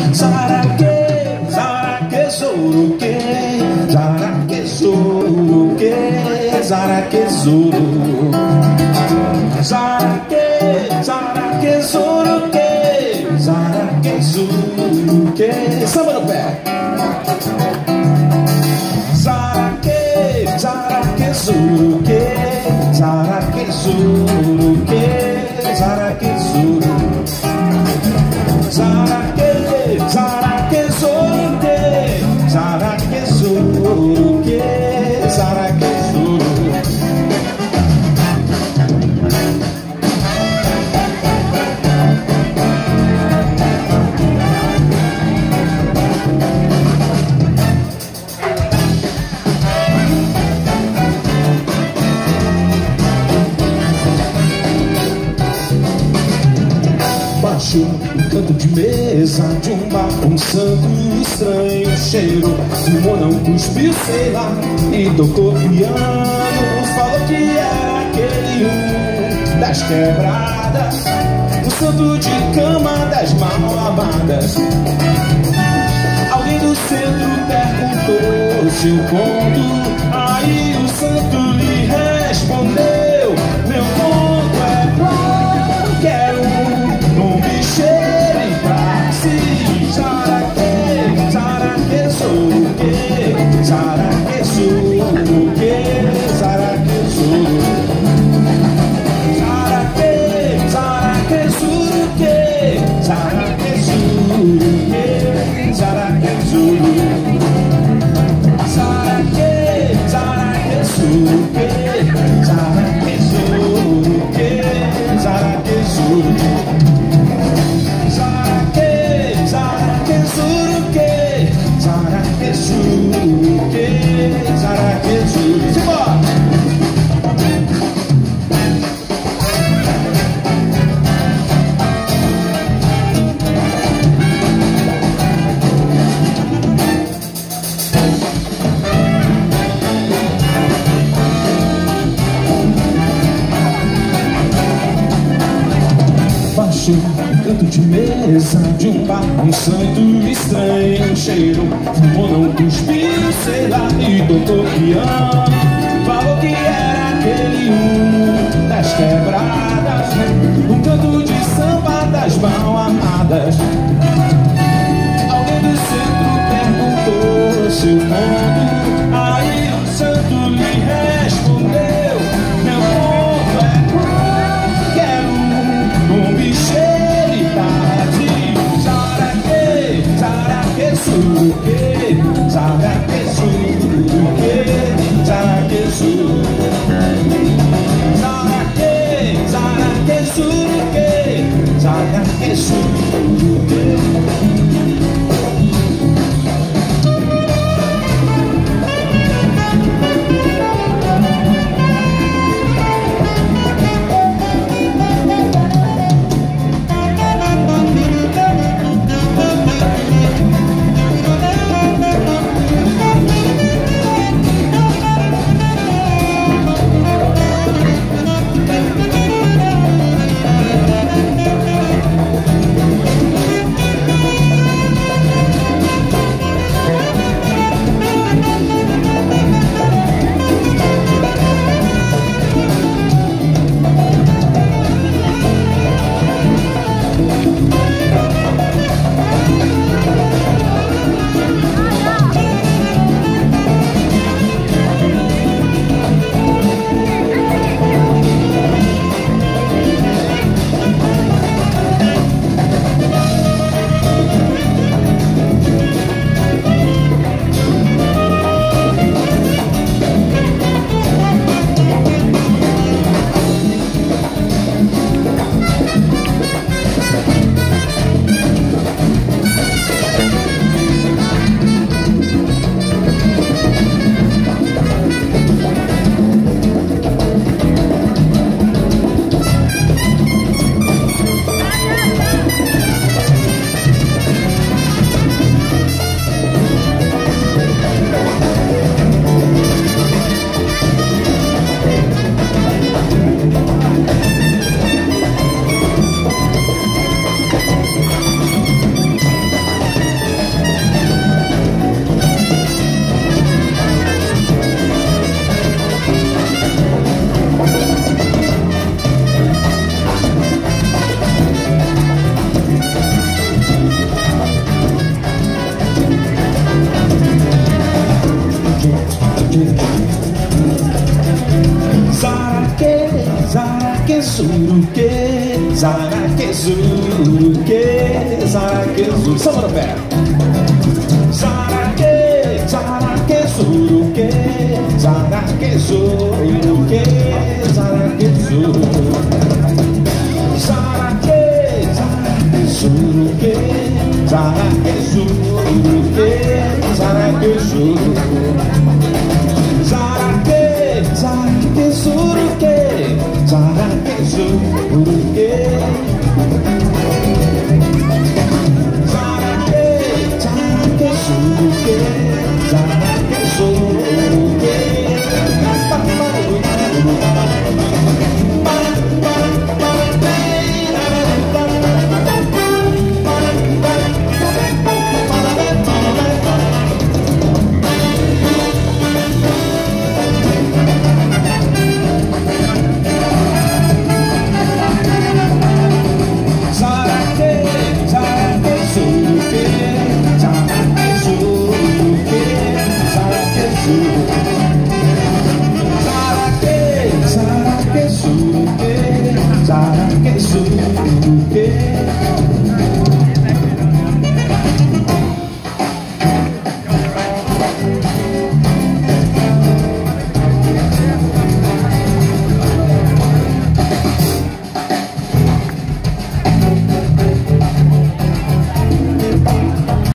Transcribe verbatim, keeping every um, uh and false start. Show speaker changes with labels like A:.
A: Zaraque, zaraque, zuruque, zaraque, zuruque, zaraque, zuru. Zaraque, zaraque, zuruque, zaraque, zuruque. Samba no pé. Zaraque, zaraque, zuruque, zaraque, zuruque, zaraque, zuru. Zaraque, zaraque, zuruque, zaraque, zuruque, zaraque, zuru. Baixo o canto de mesa de um bar, um santo estranho cheiro. Fumou, não cuspiu, sei lá, e tocou piano. Falou que era aquele um das quebradas, o santo de cama das mal lavadas. Alguém do centro perguntou se o conto, aí o santo lhe respondeu: meu conto é qualquer um, um bicheiro e táxi. Zaraque, zaraque, zuruque, zaraque, zuruque, zaraque, zuru. Zaraque, zaraque, zuruque, zaraque, zuruque, zaraque, zuru. Zaraque, zaraque, zuruque, zaraque, zuruque, zaraque, zuru. Zaraque, zaraque, zuruque, zaraque, zuruque, zaraque, zuru. Simbora! Baixo o canto de mesa de um bar, um santo estranho cheiro. Fumou, não cuspiu, sei lá, e tocou piano. Falou que era aquele um das quebradas, um canto de samba das mal amadas. Alguém do centro perguntou se o mundo, aí o santo lhe respondeu: meu ponto é qualquer um, um bicheiro e tarde. Zaraque, zaraque, zuruque, zaraque, zuruque, zaraque, zuru. Zaraque, zaraque, zuruque, zaraque, zuruque. suruque, zaraque, suruque, zaraque, suruque. Samba no pé. Zaraque, zaraque, suruque, zaraque, suruque, zaraque, suruque. Zaraque, zaraque, suruque, zaraque, suruque, zaraque, suruque. Zaraque, zaraque, suruque, zaraque, suruque. Zaraque, zaraque, suruque, zaraque.